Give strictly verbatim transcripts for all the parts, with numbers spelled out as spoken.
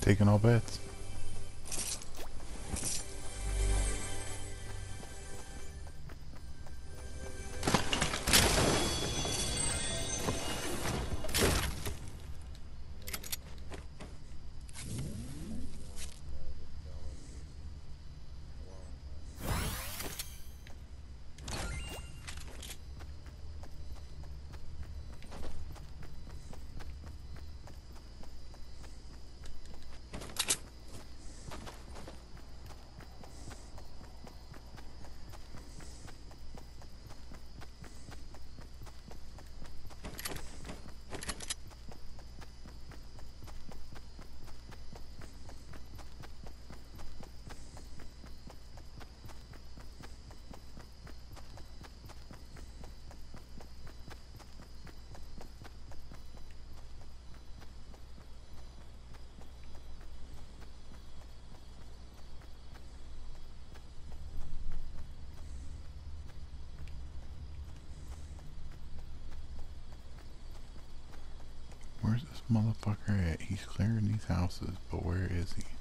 taking all bets. Where's this motherfucker at? He's clearing these houses, but where is he?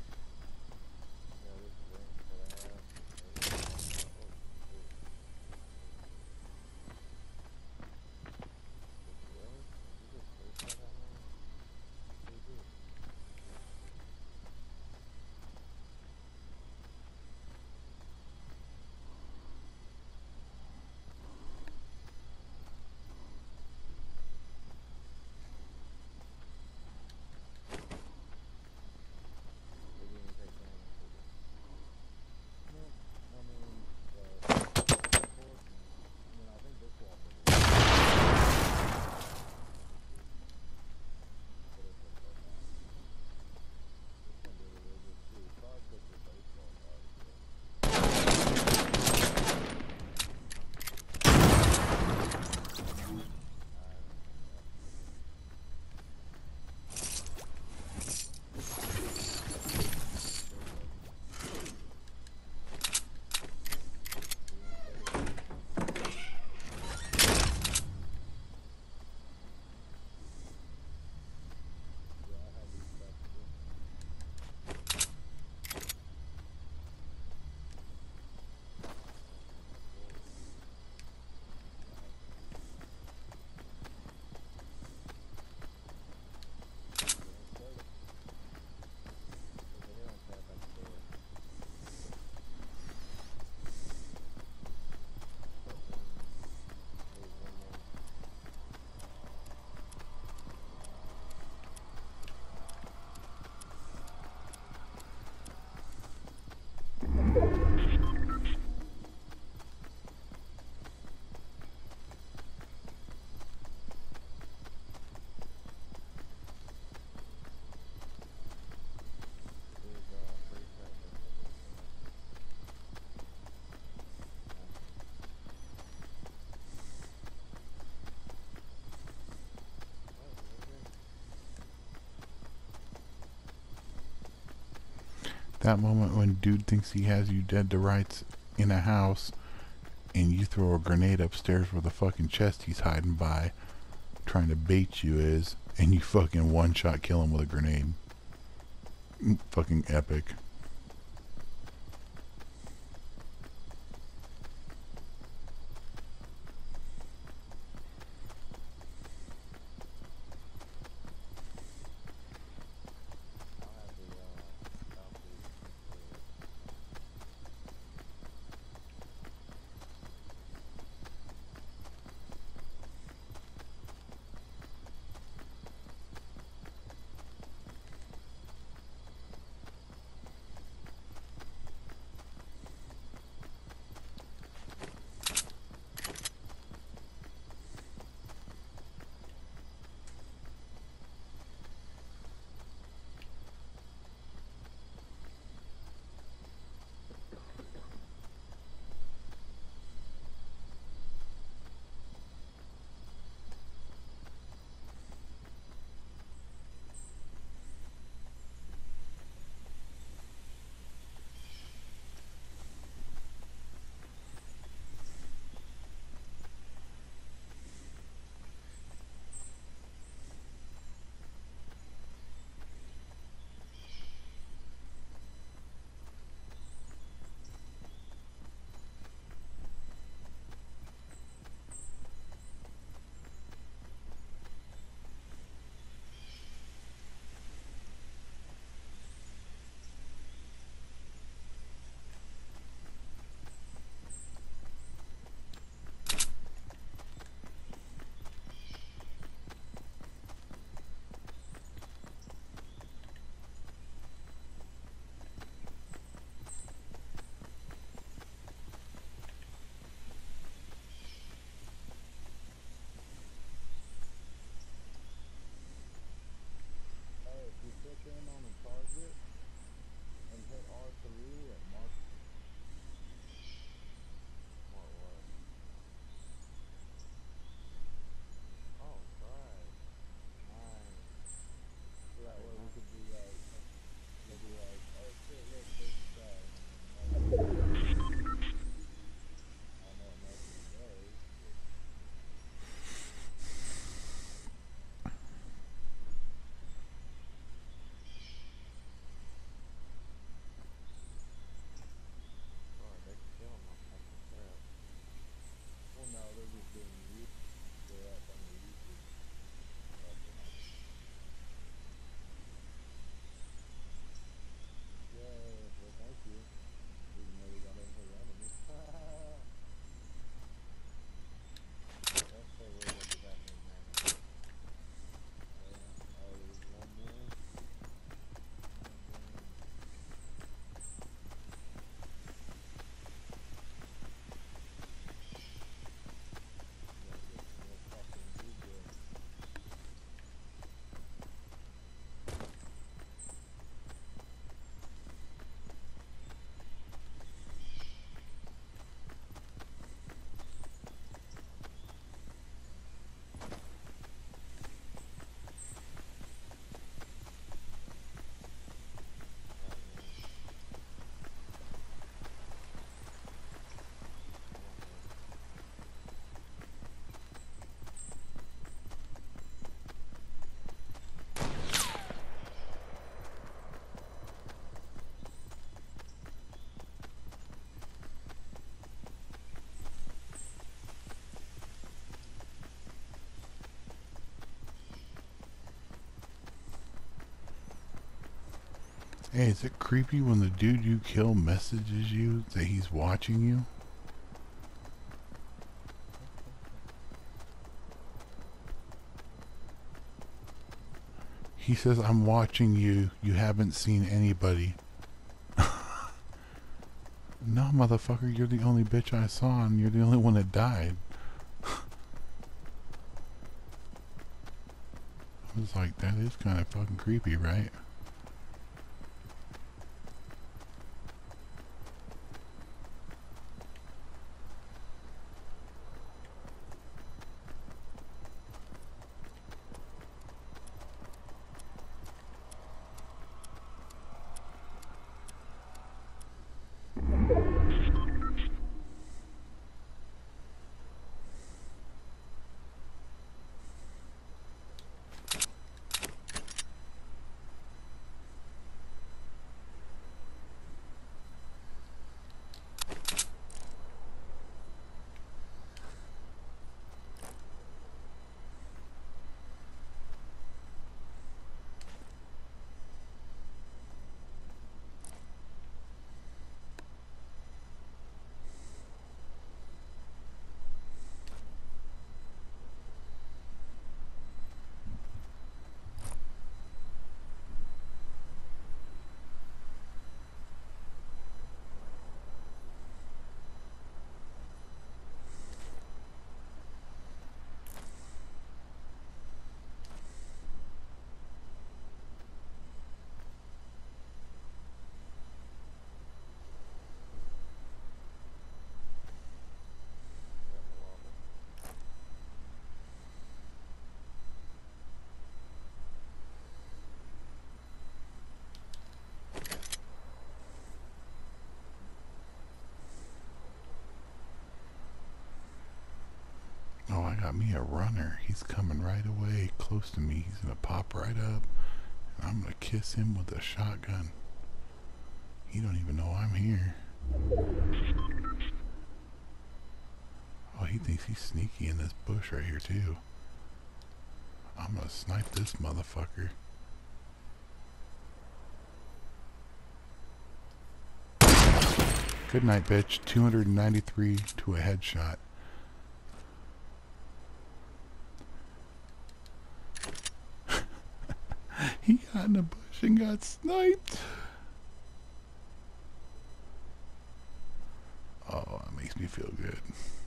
That moment when dude thinks he has you dead to rights in a house and you throw a grenade upstairs where the fucking chest he's hiding by trying to bait you is, and you fucking one shot kill him with a grenade. Fucking epic. Hey, is it creepy when the dude you kill messages you that he's watching you? He says, I'm watching you. You haven't seen anybody. No, motherfucker, you're the only bitch I saw and you're the only one that died. I was like, that is kind of fucking creepy, right? Oh, I got me a runner. He's coming right away, close to me. He's gonna pop right up, and I'm gonna kiss him with a shotgun. He don't even know I'm here. Oh, he thinks he's sneaky in this bush right here, too. I'm gonna snipe this motherfucker. Good night, bitch. two hundred ninety-three to a headshot. He got in a bush and got sniped. Oh, that makes me feel good.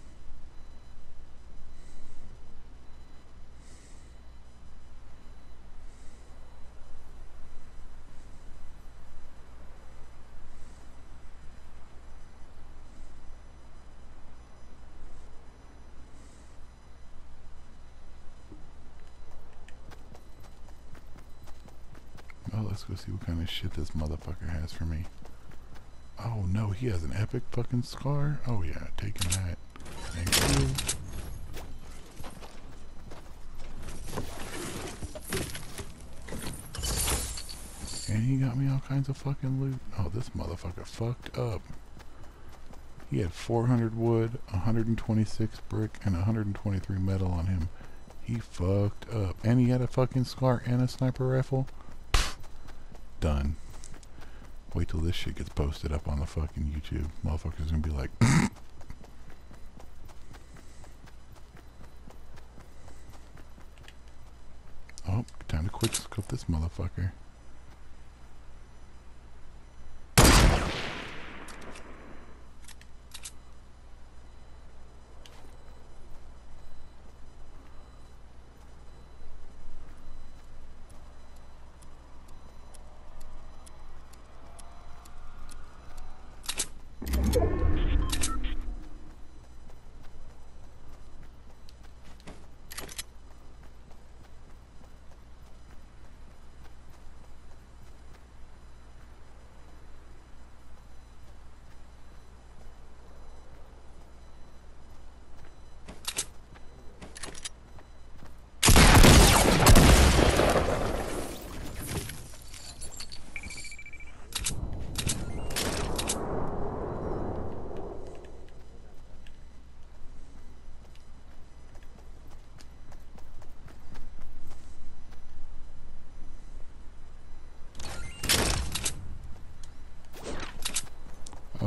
Oh, let's go see what kind of shit this motherfucker has for me. Oh no, he has an epic fucking scar. Oh yeah, taking that. Thank you. And he got me all kinds of fucking loot. Oh, this motherfucker fucked up. He had four hundred wood, one hundred twenty-six brick, and one hundred twenty-three metal on him. He fucked up. And he had a fucking scar and a sniper rifle. Pfft, done. Wait till this shit gets posted up on the fucking YouTube. Motherfuckers gonna be like, oh, time to quick scope this motherfucker.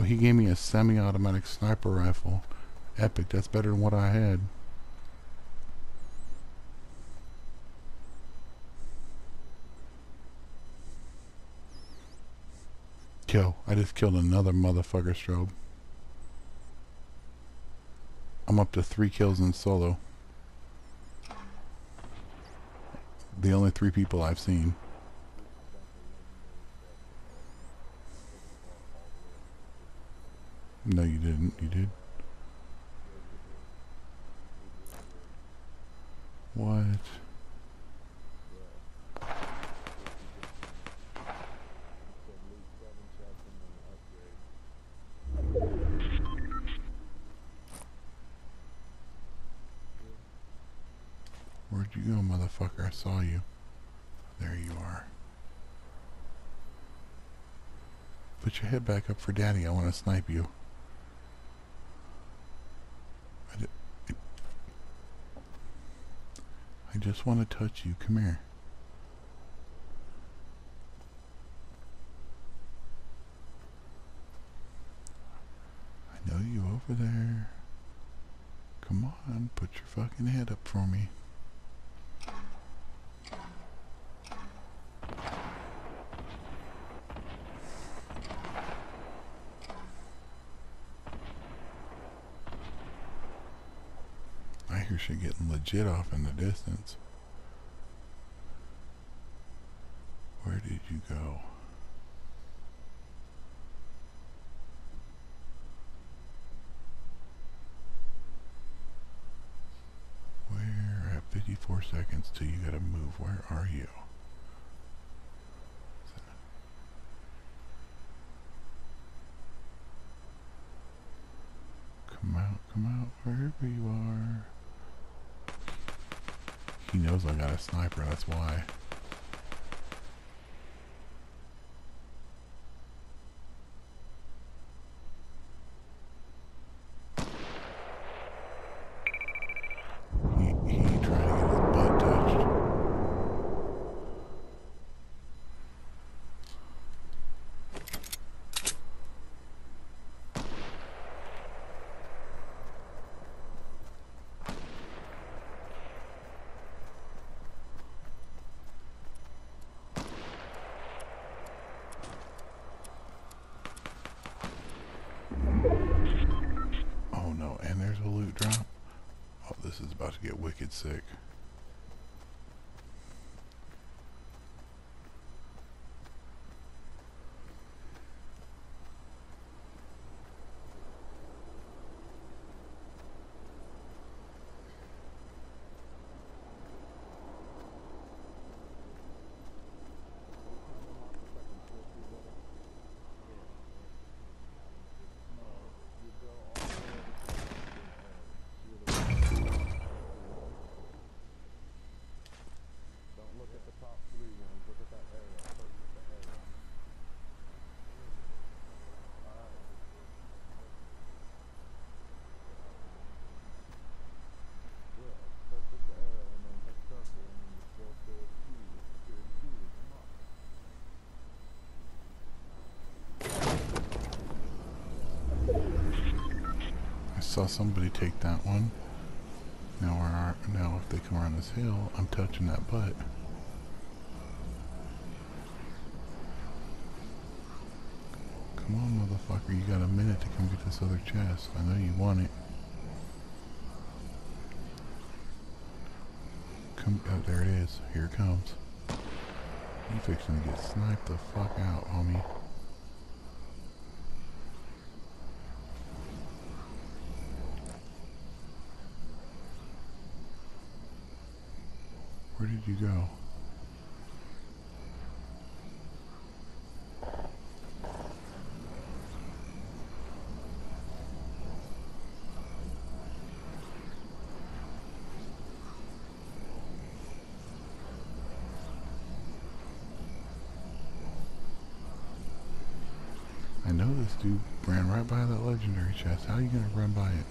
he gave me a semi-automatic sniper rifle. Epic, that's better than what I had. Yo, I just killed another motherfucker, Strobe. I'm up to three kills in solo. The only three people I've seen. No, you didn't. You did? What? Where'd you go, motherfucker? I saw you. There you are. Put your head back up for daddy. I want to snipe you. I, d I just want to touch you. Come here. I know you over there. Come on, put your fucking head up for me. I hear shit getting legit off in the distance. Where did you go? Where at fifty-four seconds till you gotta move? Where are you? Come out, come out, wherever you are. He knows I got a sniper, that's why. He, he trying to get his butt touched. Oh no, and there's a loot drop. Oh, this is about to get wicked sick. I saw somebody take that one. Now, our, now if they come around this hill, I'm touching that butt. Come on, motherfucker, you got a minute to come get this other chest. I know you want it. Come, oh, there it is. Here it comes. You fixing to get sniped the fuck out, homie. Where did you go? I know this dude ran right by that legendary chest. How are you gonna run by it?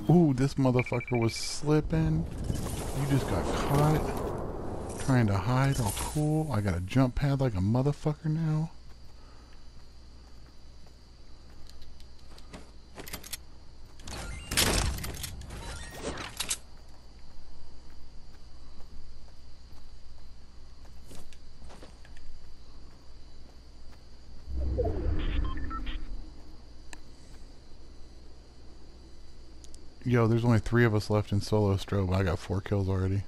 Ooh, this motherfucker was slipping. You just got caught. Trying to hide, all cool. I got a jump pad like a motherfucker now. Yo, there's only three of us left in solo strobe. I got four kills already.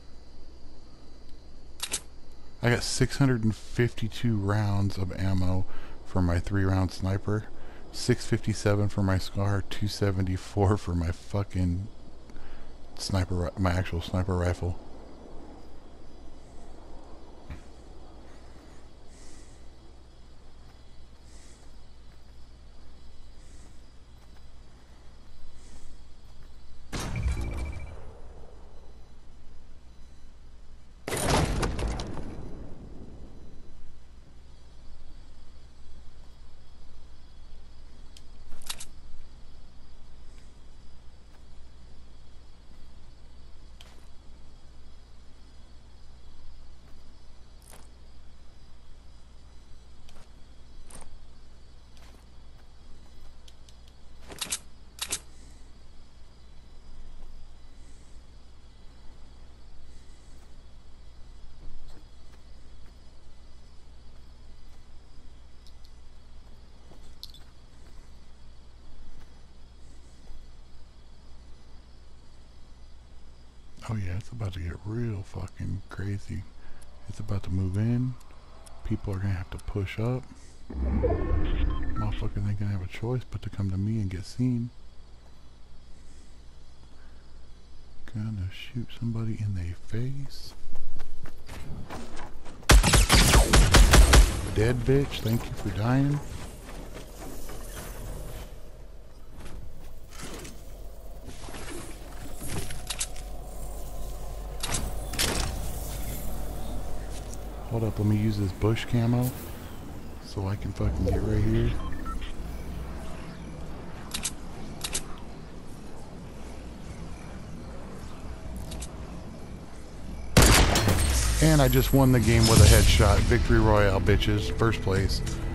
I got six hundred fifty-two rounds of ammo for my three round sniper, six fifty-seven for my SCAR, two seventy-four for my fucking sniper, my actual sniper rifle. Oh yeah, it's about to get real fucking crazy. It's about to move in. People are gonna have to push up. Motherfuckers ain't gonna have a choice but to come to me and get seen. Gonna shoot somebody in the face. Dead bitch, thank you for dying. Hold up, let me use this bush camo so I can fucking get right here. And I just won the game with a headshot. Victory Royale, bitches. First place.